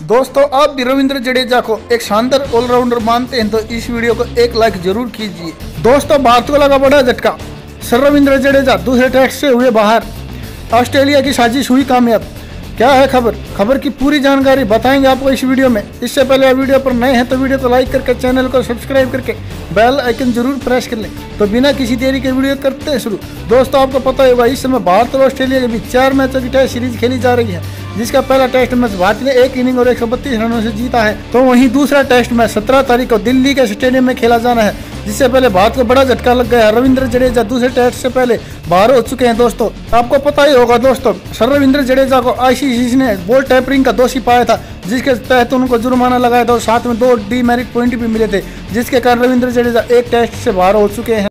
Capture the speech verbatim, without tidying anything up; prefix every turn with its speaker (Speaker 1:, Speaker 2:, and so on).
Speaker 1: दोस्तों आप भी रविंद्र जडेजा को एक शानदार ऑलराउंडर मानते हैं तो इस वीडियो को एक लाइक जरूर कीजिए। दोस्तों भारत को लगा बड़ा झटका, सर रविंद्र जडेजा दूसरे टेस्ट से हुए बाहर, ऑस्ट्रेलिया की साजिश हुई कामयाब। क्या है खबर खबर की पूरी जानकारी बताएंगे आपको इस वीडियो में। इससे पहले आप वीडियो पर नए हैं तो वीडियो को लाइक करके चैनल को सब्सक्राइब करके बेल आइकन जरूर प्रेस कर लें। तो बिना किसी देरी के वीडियो करते हैं शुरू। दोस्तों आपको पता होगा इस समय भारत और ऑस्ट्रेलिया के बीच चार मैचों की टेस्ट सीरीज खेली जा रही है, जिसका पहला टेस्ट मैच भारत ने एक इनिंग और एक सौ बत्तीस रनों से जीता है। तो वहीं दूसरा टेस्ट मैच सत्रह तारीख को दिल्ली के स्टेडियम में खेला जाना है, जिससे पहले भारत को बड़ा झटका लग गया है। रविंद्र जडेजा दूसरे टेस्ट से पहले बाहर हो चुके हैं। दोस्तों आपको पता ही होगा दोस्तों, सर रविंद्र जडेजा को आईसीसी ने बॉल टैपरिंग का दोषी पाया था, जिसके तहत उनको जुर्माना लगाया था और साथ में दो डीमेरिट पॉइंट भी मिले थे, जिसके कारण रविंद्र जडेजा एक टेस्ट से बाहर हो चुके हैं।